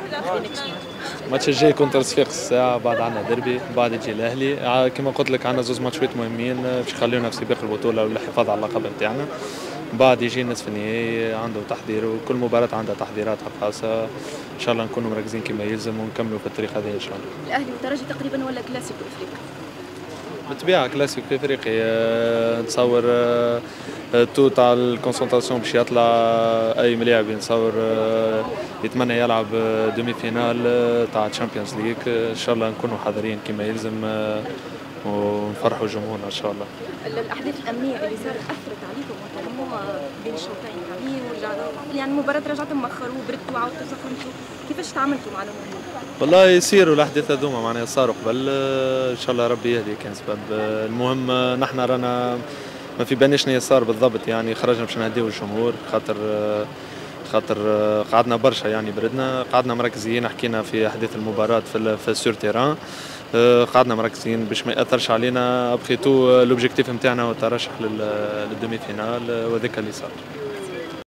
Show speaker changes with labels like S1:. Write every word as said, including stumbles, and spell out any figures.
S1: الماتش الجاي كونتر صفاقس الساعة، بعد عندنا ديربي، بعد يجي الأهلي. كما قلت لك عندنا زوز ماتشات مهمين باش يخليونا في سباق البطولة والحفاظ على اللقب نتاعنا. بعد يجي نصف النهائي عنده تحضير، وكل مباراة عندها تحضيراتها الخاصة. إن شاء الله نكونوا مركزين كما يلزم ونكملوا في الطريق هذا إن شاء الله.
S2: الأهلي والترجي تقريبا ولا كلاسيكو إفريقي؟
S1: بالطبيعة كلاسيكو إفريقي. نتصور تو تاع الكونسنتراسيون باش يطلع أي ملاعب، نتصور يتمنى يلعب دومي فينال تاع تشامبيونز ليج. إن شاء الله نكونوا حاضرين كما يلزم ونفرحوا جمهورنا إن شاء الله.
S2: الأحداث الأمنية اللي صارت أثرت عليكم وانتم بين الشوطين يعني يعني المباراة رجعتم مأخروا وبردتوا وعاودتوا سخنتوا، كيفاش تعاملتوا مع الأمور؟
S1: والله يصيروا الأحداث هذوما معناها صاروا قبل. إن شاء الله ربي يهدي كان سبب. المهم نحن رانا ما في بالناش شنو صار بالضبط، يعني خرجنا باش نهديو الجمهور خاطر خاطر قعدنا برشا يعني بردنا، قعدنا مركزين حكينا في أحداث المباراة في في السور تيران، قعدنا مركزين باش ما ياثرش علينا. ابخيتو لوبجيكتيف نتاعنا هو الترشح للدومي فينال وذاك اللي صار.